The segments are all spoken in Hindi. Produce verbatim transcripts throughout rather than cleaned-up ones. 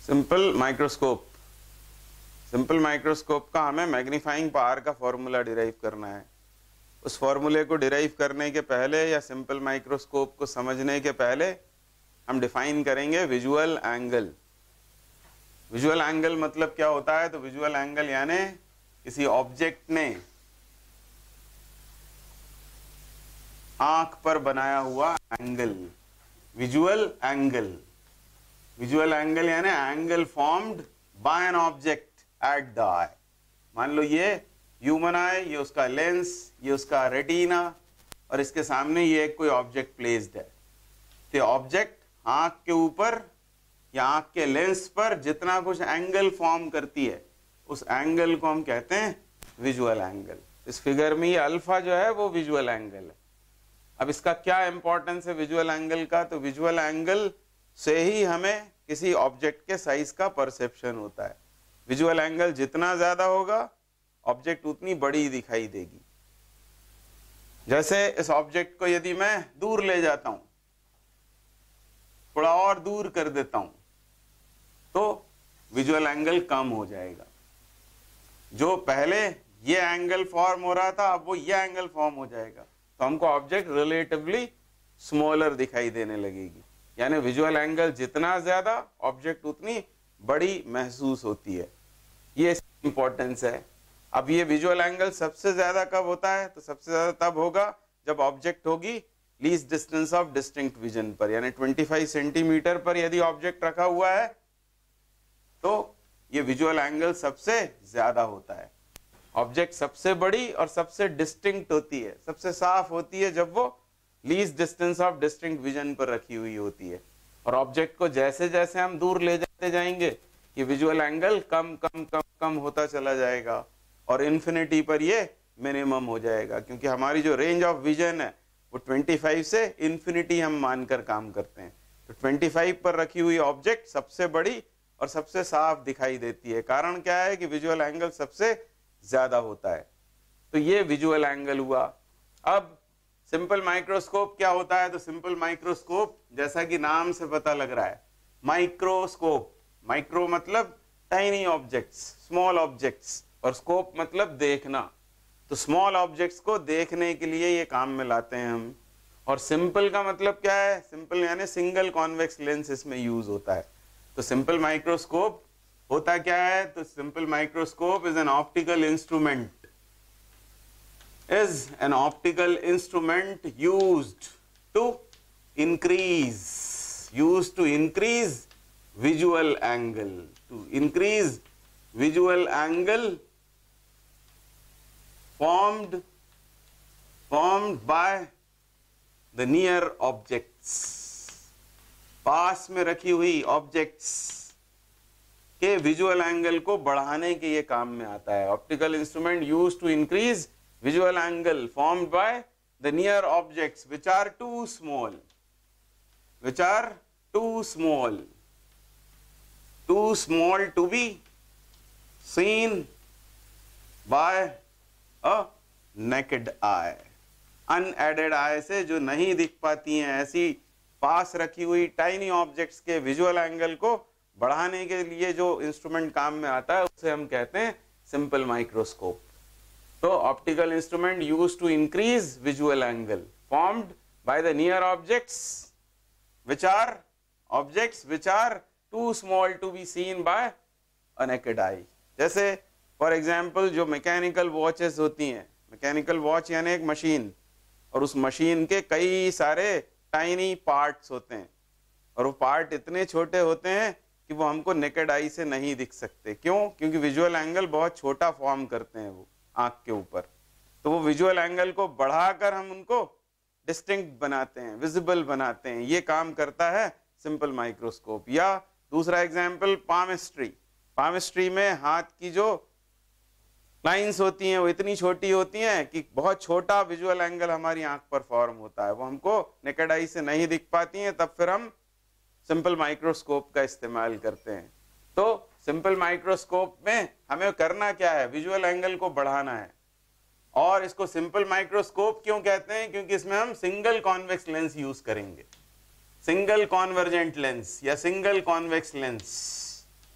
सिंपल माइक्रोस्कोप, सिंपल माइक्रोस्कोप का हमें मैग्नीफाइंग पावर का फॉर्मूला डिराइव करना है। उस फॉर्मूले को डिराइव करने के पहले या सिंपल माइक्रोस्कोप को समझने के पहले हम डिफाइन करेंगे विजुअल एंगल। विजुअल एंगल मतलब क्या होता है? तो विजुअल एंगल यानी किसी ऑब्जेक्ट ने आंख पर बनाया हुआ angle, visual angle. Visual angle यानी angle formed by an object at the eye. मान लो ये ह्यूमन आई, ये उसका लेंस, ये उसका रेटिना, और इसके सामने ये कोई ऑब्जेक्ट प्लेस्ड है। तो ऑब्जेक्ट आंख के ऊपर या आंख के लेंस पर जितना कुछ एंगल फॉर्म करती है उस एंगल को हम कहते हैं विजुअल एंगल। इस फिगर में ये अल्फा जो है वो विजुअल एंगल है। अब इसका क्या इंपॉर्टेंस है विजुअल एंगल का? तो विजुअल एंगल से ही हमें किसी ऑब्जेक्ट के साइज का परसेप्शन होता है। विजुअल एंगल जितना ज्यादा होगा ऑब्जेक्ट उतनी बड़ी दिखाई देगी। जैसे इस ऑब्जेक्ट को यदि मैं दूर ले जाता हूं, थोड़ा और दूर कर देता हूं, तो विजुअल एंगल कम हो जाएगा। जो पहले ये एंगल फॉर्म हो रहा था अब वो ये एंगल फॉर्म हो जाएगा, तो हमको ऑब्जेक्ट रिलेटिवली स्मॉलर दिखाई देने लगेगी। यानी विजुअल एंगल जितना ज्यादा ऑब्जेक्ट उतनी बड़ी महसूस होती है। ये इंपॉर्टेंस है। अब ये विजुअल एंगल सबसे ज्यादा कब होता है? तो सबसे ज्यादा तब होगा जब ऑब्जेक्ट होगी least distance of distinct vision पर, यानी पच्चीस सेंटीमीटर पर यदि ऑब्जेक्ट रखा हुआ है तो ये विजुअल एंगल सबसे ज्यादा होता है। ऑब्जेक्ट सबसे बड़ी और सबसे डिस्टिंक्ट होती है, सबसे साफ होती है जब वो least distance of distinct vision पर रखी हुई होती है। और ऑब्जेक्ट को जैसे जैसे हम दूर ले जाते जाएंगे ये विजुअल एंगल कम कम कम कम होता चला जाएगा और इन्फिनिटी पर ये मिनिमम हो जाएगा, क्योंकि हमारी जो रेंज ऑफ विजन है वो पच्चीस से इन्फिनिटी हम मानकर काम करते हैं। तो पच्चीस पर रखी हुई ऑब्जेक्ट सबसे बड़ी और सबसे साफ दिखाई देती है। कारण क्या है कि विजुअल एंगल सबसे ज्यादा होता है। तो ये विजुअल एंगल हुआ। अब सिंपल माइक्रोस्कोप क्या होता है? तो सिंपल माइक्रोस्कोप जैसा कि नाम से पता लग रहा है, माइक्रोस्कोप, माइक्रो मतलब टाइनी ऑब्जेक्ट्स, स्मॉल ऑब्जेक्ट्स, और स्कोप मतलब देखना। तो स्मॉल ऑब्जेक्ट्स को देखने के लिए ये काम में लाते हैं हम। और सिंपल का मतलब क्या है? सिंपल यानी सिंगल कॉन्वेक्स लेंस इसमें यूज होता है। तो सिंपल माइक्रोस्कोप होता क्या है? तो simple microscope is an optical instrument is an optical instrument used to increase used to increase visual angle to increase visual angle formed formed by the near objects। पास में रखी हुई ऑब्जेक्ट्स के विजुअल एंगल को बढ़ाने के ये काम में आता है। Optical instrument used to increase visual angle formed by the near objects which are too small, which are too small, too small to be seen by a naked eye। unaided eye से जो नहीं दिख पाती हैं, ऐसी पास रखी हुई टाइनी ऑब्जेक्ट्स के विजुअल एंगल को बढ़ाने के लिए जो इंस्ट्रूमेंट काम में आता है उसे हम कहते हैं सिंपल माइक्रोस्कोप। तो optical instrument use to increase visual angle formed by the near objects which are objects which are too small to be seen by a naked eye. जैसे फॉर एग्जांपल जो मैकेनिकल वॉचेस होती हैं, मैकेनिकल वॉच यानी एक मशीन, और उस मशीन के कई सारे टाइनी पार्ट्स होते हैं और वो पार्ट इतने छोटे होते हैं कि वो हमको नेकेड आई से नहीं दिख सकते। क्यों? क्योंकि विजुअल एंगल बहुत छोटा फॉर्म करते हैं वो आंख के ऊपर। तो वो विजुअल एंगल को बढ़ाकर हम उनको डिस्टिंक्ट बनाते हैं, विजिबल बनाते हैं। ये काम करता है सिंपल माइक्रोस्कोप। या दूसरा एग्जांपल पामिस्ट्री। पामिस्ट्री में हाथ की जो लाइंस होती हैं वो इतनी छोटी होती हैं कि बहुत छोटा विजुअल एंगल हमारी आंख पर फॉर्म होता है, वो हमको नेकेड आई से नहीं दिख पाती हैं। तब फिर हम सिंपल माइक्रोस्कोप का इस्तेमाल करते हैं। तो सिंपल माइक्रोस्कोप में हमें करना क्या है? विजुअल एंगल को बढ़ाना है। और इसको सिंपल माइक्रोस्कोप क्यों कहते हैं? क्योंकि इसमें हम सिंगल कॉन्वेक्स लेंस यूज करेंगे, सिंगल कॉन्वर्जेंट लेंस या सिंगल कॉन्वेक्स लेंस।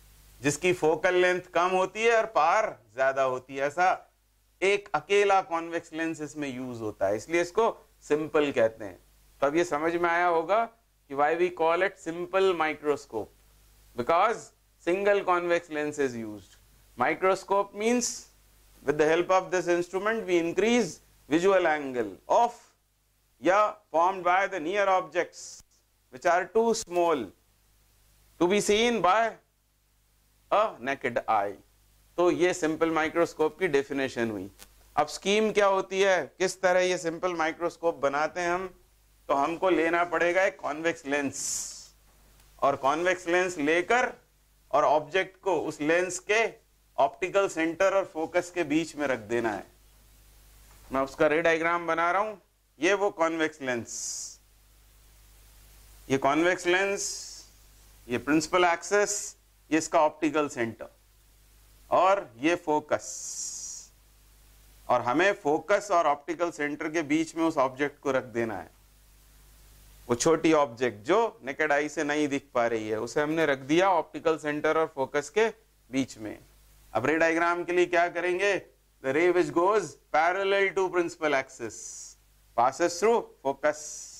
जिसकी फोकल लेंथ कम होती है और पावर ज्यादा होती है, ऐसा एक अकेला कॉन्वेक्स लेंस इसमें यूज होता है, इसलिए इसको सिंपल कहते हैं। तो अब ये समझ में आया होगा कि why we call it simple microscope, because single convex lens is used. Microscope means with the help of this instrument we increase visual angle of yeah formed by the near objects which are too small to be seen by a naked eye। तो ये सिंपल माइक्रोस्कोप की डेफिनेशन हुई। अब स्कीम क्या होती है, किस तरह ये सिंपल माइक्रोस्कोप बनाते हैं हम, तो हमको लेना पड़ेगा एक कॉन्वेक्स लेंस, और कॉन्वेक्स लेंस लेकर और ऑब्जेक्ट को उस लेंस के ऑप्टिकल सेंटर और फोकस के बीच में रख देना है। मैं उसका रे डायग्राम बना रहा हूं, ये वो कॉन्वेक्स लेंस, ये कॉन्वेक्स लेंस, ये प्रिंसिपल एक्सिस, ये इसका ऑप्टिकल सेंटर और ये फोकस, और हमें फोकस और ऑप्टिकल सेंटर के बीच में उस ऑब्जेक्ट को रख देना है। वो छोटी ऑब्जेक्ट जो नेकेड आई से नहीं दिख पा रही है उसे हमने रख दिया ऑप्टिकल सेंटर और फोकस के बीच में। अब रे डायग्राम के लिए क्या करेंगे, the ray which goes parallel to principal axis passes through focus,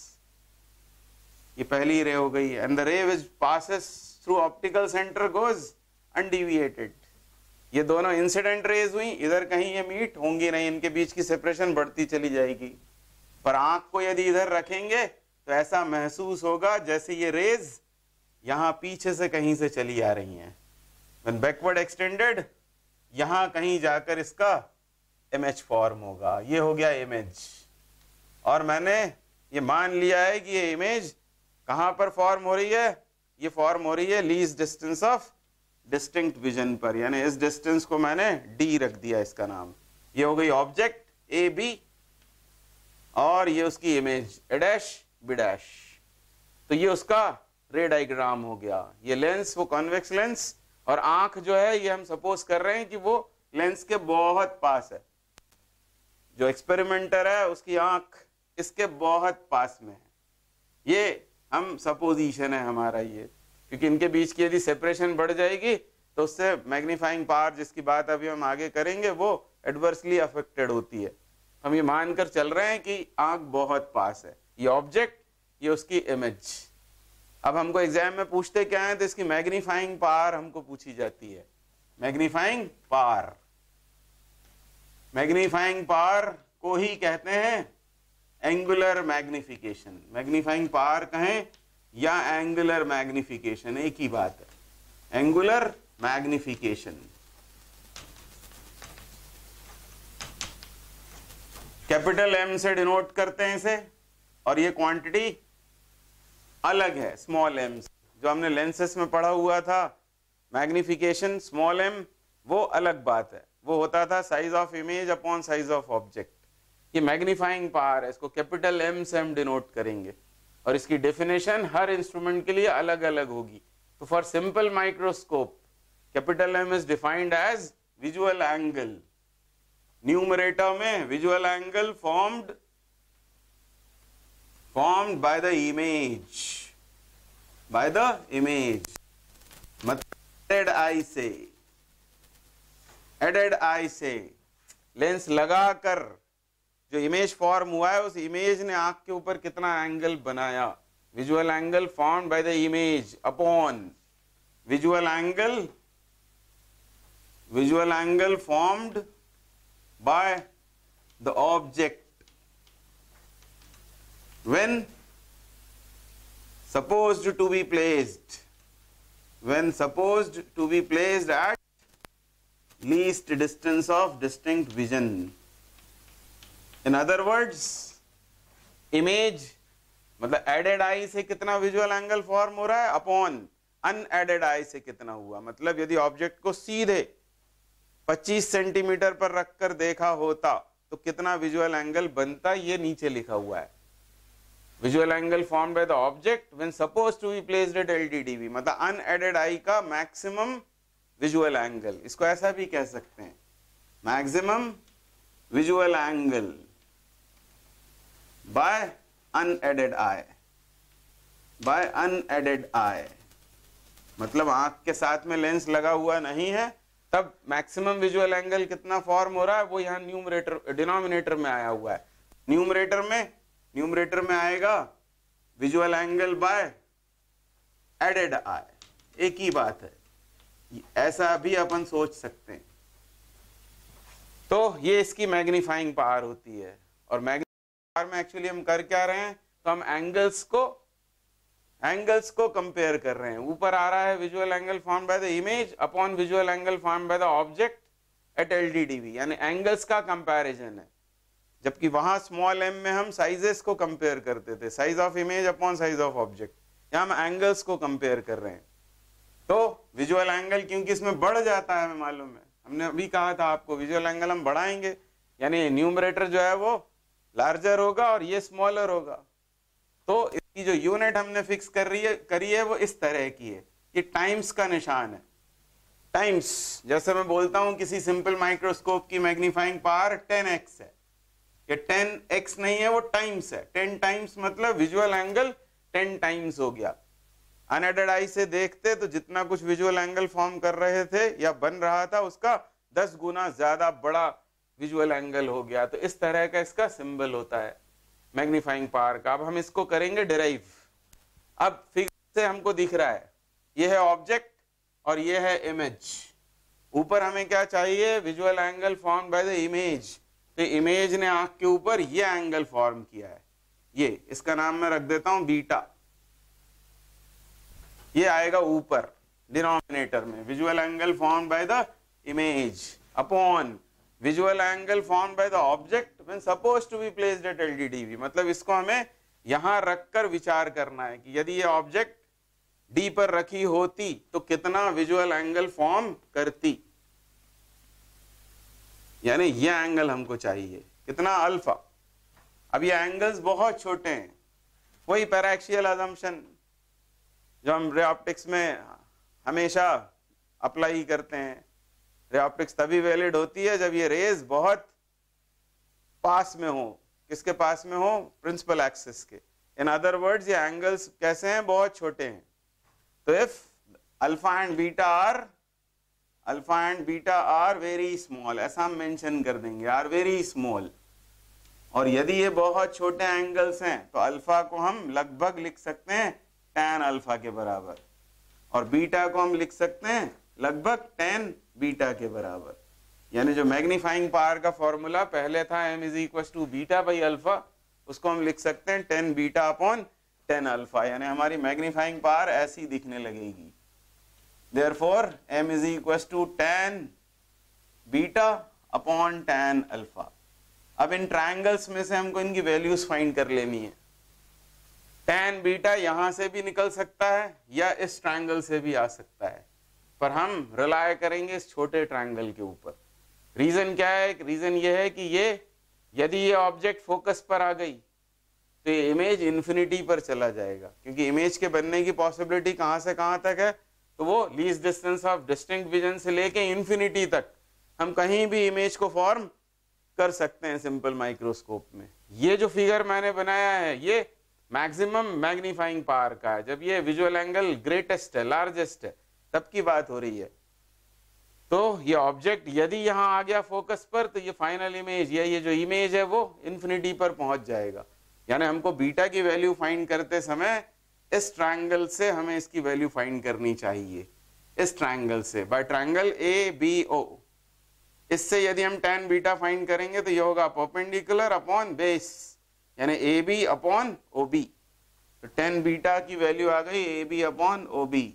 ये पहली रे हो गई, and the ray which passes through optical center goes undeviated। ये दोनों इंसिडेंट रेज हुई, इधर कहीं ये मीट होंगी नहीं, इनके बीच की सेपरेशन बढ़ती चली जाएगी। पर आंख को यदि इधर रखेंगे तो ऐसा महसूस होगा जैसे ये रेज यहां पीछे से कहीं से चली आ रही हैं। When backward extended, यहां कहीं जाकर इसका इमेज फॉर्म होगा, ये हो गया इमेज। और मैंने ये मान लिया है कि ये इमेज कहां पर फॉर्म हो रही है, ये फॉर्म हो रही है least distance of distinct vision पर, यानी इस डिस्टेंस को मैंने डी रख दिया इसका नाम। ये हो गई ऑब्जेक्ट ए बी और ये उसकी image A dash B dash. तो ये उसका रे डायग्राम हो गया। ये लेंस वो कॉन्वेक्स लेंस, और आंख जो है ये हम सपोज कर रहे हैं कि वो लेंस के बहुत पास है। जो एक्सपेरिमेंटर है उसकी आंख इसके बहुत पास में है, ये हम सपोजिशन है हमारा ये, क्योंकि इनके बीच की यदि सेपरेशन बढ़ जाएगी तो उससे मैग्नीफाइंग पावर, जिसकी बात अभी हम आगे करेंगे, वो एडवर्सली अफेक्टेड होती है। हम ये मानकर चल रहे हैं कि आंख बहुत पास है, ये ऑब्जेक्ट, ये उसकी इमेज। अब हमको एग्जाम में पूछते क्या है, तो इसकी मैग्नीफाइंग पावर हमको पूछी जाती है। मैग्नीफाइंग पावर, मैग्नीफाइंग पावर को ही कहते हैं एंगुलर मैग्निफिकेशन। मैग्नीफाइंग पावर कहें या एंगुलर मैग्निफिकेशन, एक ही बात है, एंगुलर मैग्निफिकेशन। कैपिटल एम से डिनोट करते हैं इसे, और ये क्वांटिटी अलग है स्मॉल एम, जो हमने लेंसेस में पढ़ा हुआ था। मैग्निफिकेशन स्मॉल एम वो अलग बात है, वो होता था size of image upon size of object. ये मैग्नीफाइंग पावर है, इसको कैपिटल एम से हम डिनोट करेंगे, और इसकी डेफिनेशन हर इंस्ट्रूमेंट के लिए अलग अलग होगी। तो for simple microscope capital M is defined as visual angle, numerator में visual angle formed formed by the image, by the image, मतलब added eye से, added eye से लेंस लगाकर जो इमेज फॉर्म हुआ है, उस इमेज ने आंख के ऊपर कितना एंगल बनाया। Visual angle formed by the image upon visual angle, visual angle formed by the object when supposed to be placed, when supposed to be placed at least distance of distinct vision। in other words, image मतलब added eye से कितना विजुअल एंगल फॉर्म हो रहा है अपॉन अनएडेड आई से कितना हुआ। मतलब यदि ऑब्जेक्ट को सीधे पच्चीस सेंटीमीटर पर रखकर देखा होता तो कितना विजुअल एंगल बनता, ये नीचे लिखा हुआ है। Visual angle formed by the object when supposed to be placed at L T D B, मतलब अनएडेड आई का मैक्सिमम विजुअल एंगल, इसको ऐसा भी कह सकते हैं, maximum visual angle by unaided eye, by unaided eye. मतलब आंख के साथ में लेंस लगा हुआ नहीं है, तब मैक्सिमम विजुअल एंगल कितना फॉर्म हो रहा है वो यहाँ न्यूमरेटर डिनोमिनेटर में आया हुआ है। न्यूमरेटर में न्यूमरेटर में आएगा visual angle by aided eye, एक ही बात है, ऐसा भी अपन सोच सकते हैं। तो ये इसकी मैग्नीफाइंग पावर होती है। और मैग्नीफाइंग पावर में एक्चुअली हम कर क्या रहे हैं, तो हम एंगल्स को एंगल्स को कंपेयर कर रहे हैं। ऊपर आ रहा है visual angle form by the image upon visual angle form by the object at L D D V, यानी एंगल्स का कंपैरिजन है। जबकि वहां स्मॉल एम में हम साइजेस को कंपेयर करते थे, size of image upon size of object, यहां हम एंगल्स को कंपेयर कर रहे हैं। तो विजुअल एंगल क्योंकि इसमें बढ़ जाता है, हमें मालूम है, हमने अभी कहा था आपको विजुअल एंगल हम बढ़ाएंगे, यानी न्यूमरेटर जो है वो लार्जर होगा और ये स्मॉलर होगा। तो इसकी जो यूनिट हमने फिक्स कर रही है करी है वो इस तरह की है, ये टाइम्स का निशान है। टाइम्स, जैसे मैं बोलता हूं किसी सिंपल माइक्रोस्कोप की मैग्नीफाइंग पावर टेन एक्स है, ये टेन एक्स नहीं है, वो टाइम्स है। टेन टाइम्स मतलब विजुअल एंगल टेन टाइम्स हो गया। अनएडेड आई से देखते तो जितना कुछ विजुअल एंगल फॉर्म कर रहे थे या बन रहा था उसका दस गुना ज्यादा बड़ा विजुअल एंगल हो गया। तो इस तरह का इसका सिंबल होता है मैग्नीफाइंग पावर का। अब हम इसको करेंगे डिराइव। अब फिगर से हमको दिख रहा है ये है ऑब्जेक्ट और ये है इमेज। ऊपर हमें क्या चाहिए, visual angle form by the image. तो इमेज ने आंख के ऊपर ये एंगल फॉर्म किया है, ये इसका नाम मैं रख देता हूं बीटा। ये आएगा ऊपर डिनोमिनेटर में, visual angle form by the image upon visual angle form by the object when supposed to be placed at L D D V. मतलब इसको हमें यहां रखकर विचार करना है कि यदि ये ऑब्जेक्ट डी पर रखी होती तो कितना विजुअल एंगल फॉर्म करती, यानी ये एंगल हमको चाहिए कितना, अल्फा। अब ये एंगल्स बहुत छोटे हैं, वही पैराक्सियल अजम्पशन जो हम रे ऑप्टिक्स में हमेशा अप्लाई करते हैं। रे ऑप्टिक्स तभी वैलिड होती है जब ये रेज बहुत पास में हो, किसके पास में हो, प्रिंसिपल एक्सिस के। इन अदर वर्ड्स ये एंगल्स कैसे हैं, बहुत छोटे हैं। तो if alpha and beta are alpha and beta are very small, ऐसा हम मेंशन कर देंगे, आर वेरी स्मॉल। और यदि ये बहुत छोटे एंगल्स हैं तो अल्फा को हम लगभग लिख सकते हैं टेन अल्फा के बराबर, और बीटा को हम लिख सकते हैं लगभग टेन बीटा के बराबर। यानी जो मैग्नीफाइंग पावर का फॉर्मूला पहले था m is equal to beta by alpha, उसको हम लिख सकते हैं tan beta upon tan alpha. यानी हमारी मैग्नीफाइंग पावर ऐसी दिखने लगेगी। Therefore, m is equals to tan beta upon tan alpha. अब इन ट्रायंगल्स में से हमको इनकी वैल्यूज फाइंड कर लेनी है। tan बीटा यहां से भी निकल सकता है या इस ट्रायंगल से भी आ सकता है, पर हम रिलाय करेंगे इस छोटे ट्रायंगल के ऊपर। रीजन क्या है, रीजन ये है कि ये यदि ये ऑब्जेक्ट फोकस पर आ गई तो ये इमेज इन्फिनिटी पर चला जाएगा, क्योंकि इमेज के बनने की पॉसिबिलिटी कहां से कहां तक है, तो वो least distance of distinct vision से लेके इन्फिनिटी तक हम कहीं भी इमेज को फॉर्म कर सकते हैं सिंपल माइक्रोस्कोप में। ये जो फिगर मैंने बनाया है ये मैक्सिमम मैग्नीफाइंग पावर का है, जब ये विजुअल एंगल ग्रेटेस्ट है, लार्जेस्ट है, तब की बात हो रही है। तो ये ऑब्जेक्ट यदि यहां आ गया फोकस पर तो ये फाइनल इमेज या ये जो इमेज है वो इन्फिनिटी पर पहुंच जाएगा। यानी हमको बीटा की वैल्यू फाइंड करते समय इस ट्रायंगल से हमें इसकी वैल्यू फाइंड करनी चाहिए, इस ट्रायंगल से, by triangle A B O. इससे यदि हम tan बीटा फाइंड करेंगे तो ये होगा परपेंडिकुलर अपॉन बेस, यानी A B upon O B. तो tan बीटा की वैल्यू आ गई A B upon O B.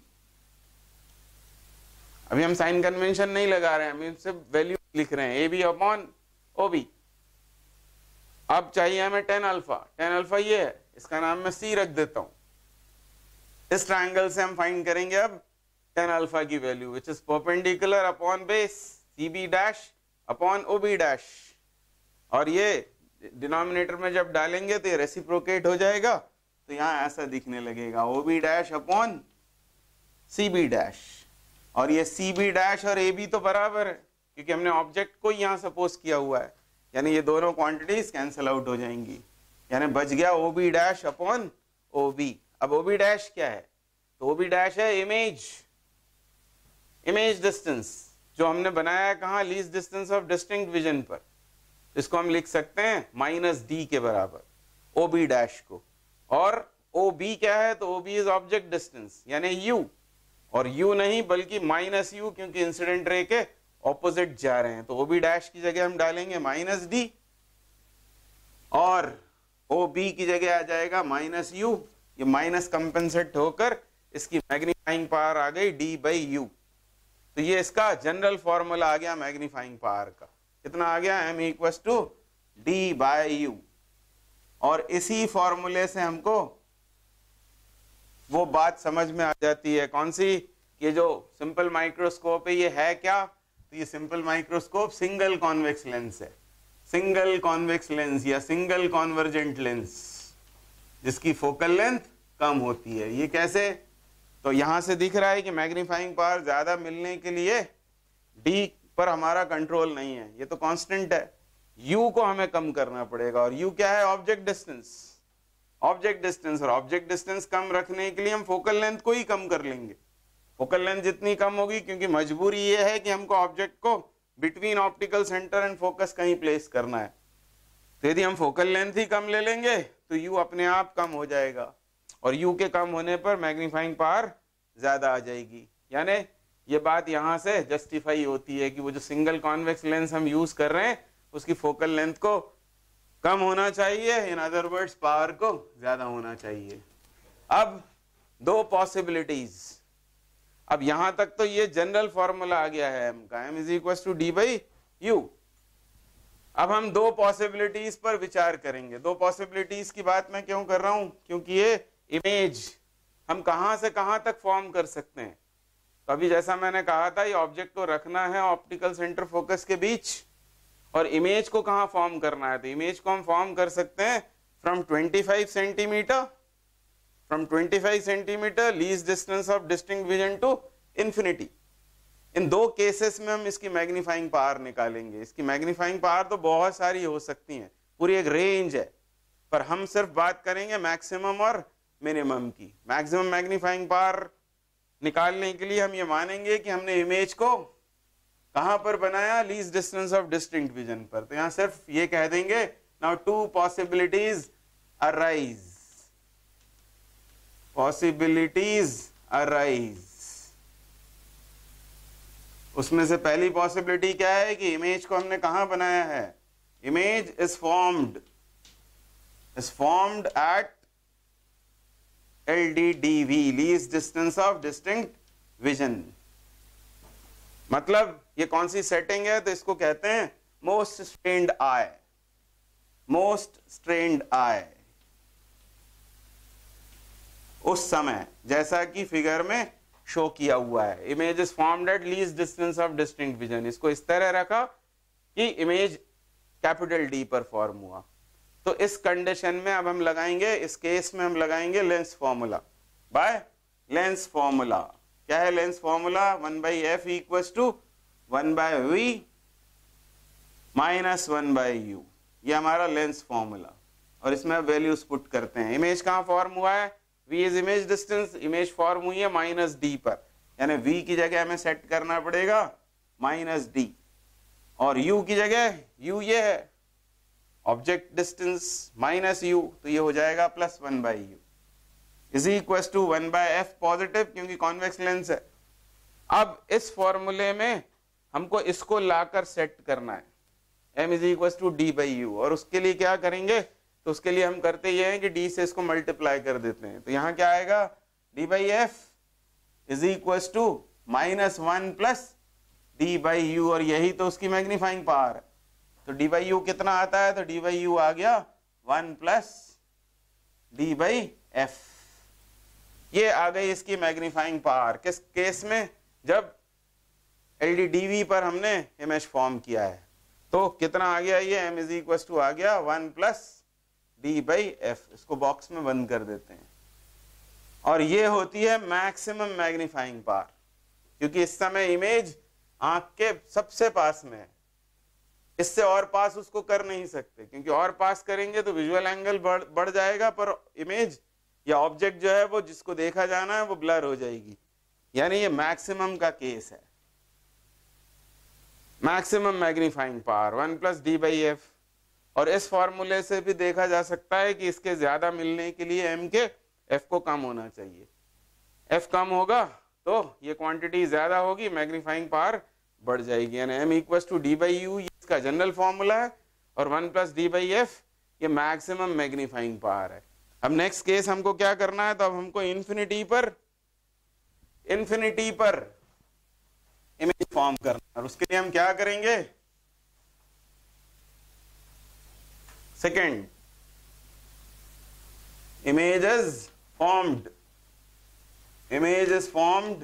अभी हम साइन कन्वेंशन नहीं लगा रहे हैं, हम सिर्फ वैल्यू लिख रहे हैं, A B upon O B. अब चाहिए हमें tan अल्फा। tan अल्फा ये है, इसका नाम मैं सी रख देता हूं। इस ट्रायंगल से हम फाइंड करेंगे अब tan अल्फा की value, which is perpendicular upon base C B dash upon O B dash. और ये डिनोमिनेटर में जब डालेंगे तो ये रेसिप्रोकेट हो जाएगा, तो यहां ऐसा दिखने लगेगा O B dash upon C B dash. और ये सी बी डैश और ए बी तो बराबर है, क्योंकि हमने ऑब्जेक्ट को यहां सपोज किया हुआ है, यानी ये दोनों क्वांटिटीज कैंसिल आउट हो जाएंगी, यानी बच गया O B dash upon O B. अब ओ बी डैश क्या है, तो ओ बी डैश है इमेज इमेज डिस्टेंस जो हमने बनाया है कहाँ, least distance of distinct vision पर, इसको हम लिख सकते हैं माइनस डी के बराबर ओ बी डैश को। और ओ बी क्या है, तो O B is object distance यानी यू, और यू नहीं बल्कि माइनस यू, क्योंकि इंसिडेंट रे के ऑपोजिट जा रहे हैं, तो ओ बी डैश की जगह हम डालेंगे माइनस डी और ओ बी की जगह आ जाएगा माइनस यू। ये माइनस कंपेंसेट होकर इसकी मैग्नीफाइंग पावर आ गई डी बाई यू। तो ये इसका जनरल फॉर्मूला आ गया मैग्नीफाइंग पावर का, कितना आ गया, M equals to D by U. और इसी फॉर्मूले से हमको वो बात समझ में आ जाती है, कौन सी, ये जो सिंपल माइक्रोस्कोप है ये है क्या, तो ये simple microscope single convex lens है, सिंगल कॉन्वेक्स लेंस या सिंगल कॉन्वर्जेंट लेंस जिसकी फोकल लेंथ कम होती है। ये कैसे, तो यहां से दिख रहा है कि मैग्नीफाइंग पावर ज्यादा मिलने के लिए डी पर हमारा कंट्रोल नहीं है, ये तो कांस्टेंट है, यू को हमें कम करना पड़ेगा। और यू क्या है, ऑब्जेक्ट डिस्टेंस, ऑब्जेक्ट डिस्टेंस, और ऑब्जेक्ट डिस्टेंस कम रखने के लिए हम फोकल लेंथ को ही कम कर लेंगे। फोकल लेंथ जितनी कम होगी, क्योंकि मजबूरी ये है कि हमको ऑब्जेक्ट को between optical centre and focus कहीं प्लेस करना है, तो यदि हम फोकल लेंथ ही कम ले लेंगे तो यू अपने आप कम हो जाएगा, और यू के कम होने पर मैग्नीफाइंग पावर ज्यादा आ जाएगी। यानी ये बात यहाँ से जस्टिफाई होती है कि वो जो सिंगल कॉन्वेक्स लेंस हम यूज कर रहे हैं उसकी फोकल लेंथ को कम होना चाहिए, इन अदर वर्ड्स पावर को ज्यादा होना चाहिए। अब दो पॉसिबिलिटीज, अब यहां तक तो ये जनरल फॉर्मूला आ गया है एम का, M is equal to D by U. अब हम दो पॉसिबिलिटीज पर विचार करेंगे। दो पॉसिबिलिटीज की बात मैं क्यों कर रहा हूं, क्योंकि ये इमेज हम कहां से कहां तक फॉर्म कर सकते हैं। तो अभी जैसा मैंने कहा था, ये ऑब्जेक्ट को रखना है ऑप्टिकल सेंटर फोकस के बीच, और इमेज को कहां फॉर्म करना है, तो इमेज को हम फॉर्म कर सकते हैं फ्रॉम पच्चीस सेंटीमीटर, फ्रॉम पच्चीस centimetre least distance of distinct vision to infinity. इन दो केसेस में हम इसकी मैग्नीफाइंग पावर निकालेंगे। इसकी मैग्नीफाइंग पावर तो बहुत सारी हो सकती हैं, पूरी एक रेंज है, पर हम सिर्फ बात करेंगे मैक्सिमम और मिनिमम की। मैक्सिमम मैग्नीफाइंग पावर निकालने के लिए हम ये मानेंगे कि हमने इमेज को कहां पर बनाया, least distance of distinct vision पर। तो यहां सिर्फ ये कह देंगे, now two possibilities arise, possibilities arise. उसमें से पहली पॉसिबिलिटी क्या है कि इमेज को हमने कहां बनाया है, image is formed is formed at L D D V, least distance of distinct vision. मतलब ये कौन सी सेटिंग है, तो इसको कहते हैं most strained eye, most strained eye. उस समय जैसा कि फिगर में शो किया हुआ है, image is formed at least distance of distinct vision. इसको इस तरह रखा कि इमेज कैपिटल डी पर फॉर्म हुआ। तो इस कंडीशन में अब हम लगाएंगे, इस केस में हम लगाएंगे lens formula by lens formula. क्या है lens formula, one by F equals to one by V minus one by U, ये हमारा लेंस फॉर्मूला। और इसमें अब वैल्यूज पुट करते हैं। इमेज कहां फॉर्म हुआ है, v is image distance, image form हुई है माइनस डी पर, यानी v की जगह हमें सेट करना पड़ेगा माइनस डी, और u की जगह u ये है ऑब्जेक्ट डिस्टेंस माइनस u, तो ये हो जाएगा plus one by U is equal to one by F positive, क्योंकि कॉन्वेक्स लेंस है। अब इस फॉर्मूले में हमको इसको लाकर सेट करना है, m is equal to D by U, और उसके लिए क्या करेंगे, तो उसके लिए हम करते ये हैं कि d से इसको मल्टीप्लाई कर देते हैं। तो यहां क्या आएगा, d by F is equal to minus one plus D by U, और यही तो उसकी मैग्नीफाइंग पावर है। तो d बाई यू कितना आता है, तो d बाई यू आ गया one plus D by F. ये आ गई इसकी मैग्नीफाइंग पावर। किस केस में, जब एल डी डी वी पर हमने इमेज फॉर्म किया है। तो कितना आ गया, ये m इज इक्वल टू आ गया one plus D by F. इसको बॉक्स में बंद कर देते हैं। और ये होती है मैक्सिमम मैग्नीफाइंग पावर, क्योंकि इस समय इमेज आंख के सबसे पास में है, इससे और पास उसको कर नहीं सकते, क्योंकि और पास करेंगे तो विजुअल एंगल बढ़ बढ़ जाएगा, पर इमेज या ऑब्जेक्ट जो है वो जिसको देखा जाना है वो ब्लर हो जाएगी। यानी ये मैक्सिमम का केस है। Maximum magnifying power one plus D by F. और इस फॉर्मूले से भी देखा जा सकता है कि इसके ज्यादा मिलने के लिए m के f को कम होना चाहिए। f कम होगा तो ये क्वांटिटी ज्यादा होगी, मैग्नीफाइंग पावर बढ़ जाएगी, यानी m equal to D by U इसका जनरल फॉर्मूला है और one plus D by F ये मैक्सिमम मैग्नीफाइंग पावर है। अब नेक्स्ट केस हमको क्या करना है, तो अब हमको इन्फिनिटी पर इन्फिनिटी पर इमेज फॉर्म करना है और उसके लिए हम क्या करेंगे, second image is formed image is formed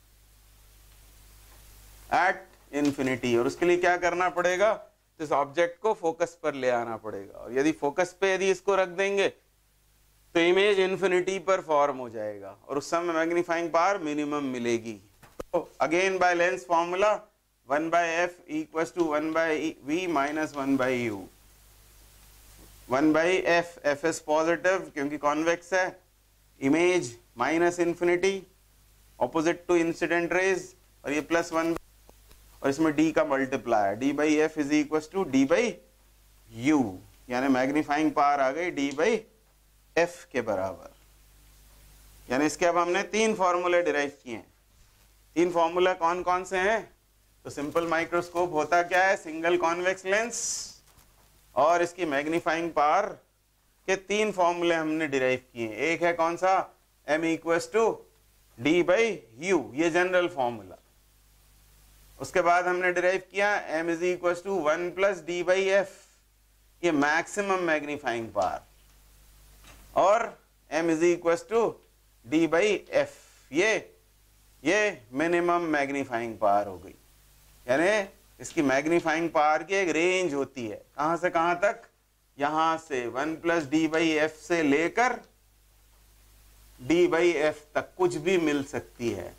at infinity। और उसके लिए क्या करना पड़ेगा, तो इस ऑब्जेक्ट को फोकस पर ले आना पड़ेगा और यदि फोकस पे यदि इसको रख देंगे तो इमेज इन्फिनिटी पर फॉर्म हो जाएगा और उस समय मैग्नीफाइंग पावर मिनिमम मिलेगी। तो again by lens formula one by F equal to one by V minus one by U. One by F, F is positive क्योंकि कॉन्वेक्स है, image minus infinity opposite to incident rays और ये प्लस वन और इसमें डी का multiply, D by F is equal to D by U, यानी मैग्नीफाइंग पावर आ गई डी बाई एफ के बराबर। यानी इसके अब हमने तीन फॉर्मूले डिराइव किए हैं। तीन फॉर्मूला कौन कौन से हैं, तो सिंपल माइक्रोस्कोप होता क्या है, सिंगल कॉन्वेक्स लेंस और इसकी मैग्नीफाइंग पावर के तीन फॉर्मूले हमने डिराइव किए। एक है कौन सा, m equals to D by U, ये जनरल फॉर्मूला। उसके बाद हमने डिराइव किया m is equals to one plus D by F, ये मैक्सिमम मैग्नीफाइंग पावर, और m is equals to D by F, ये ये मिनिमम मैग्नीफाइंग पावर हो गई। यानी इसकी मैग्नीफाइंग पावर की एक रेंज होती है, कहां से कहां तक, यहां से one plus D by F से लेकर डी बाई एफ तक कुछ भी मिल सकती है।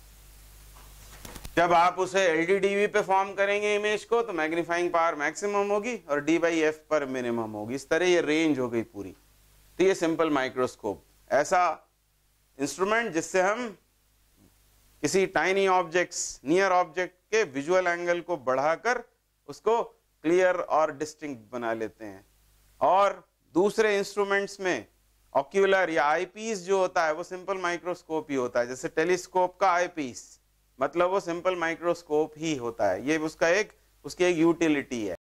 जब आप उसे एलडीडीवी पे फॉर्म करेंगे इमेज को तो मैग्नीफाइंग पावर मैक्सिमम होगी और डी बाई एफ पर मिनिमम होगी। इस तरह ये रेंज हो गई पूरी। तो ये सिंपल माइक्रोस्कोप ऐसा इंस्ट्रूमेंट जिससे हम किसी टाइनी ऑब्जेक्ट्स, नियर ऑब्जेक्ट के विजुअल एंगल को बढ़ाकर उसको क्लियर और डिस्टिंक्ट बना लेते हैं। और दूसरे इंस्ट्रूमेंट्स में ऑक्यूलर या आईपीस जो होता है वो सिंपल माइक्रोस्कोप ही होता है, जैसे टेलीस्कोप का आईपीस, मतलब वो सिंपल माइक्रोस्कोप ही होता है। ये उसका एक उसकी एक यूटिलिटी है।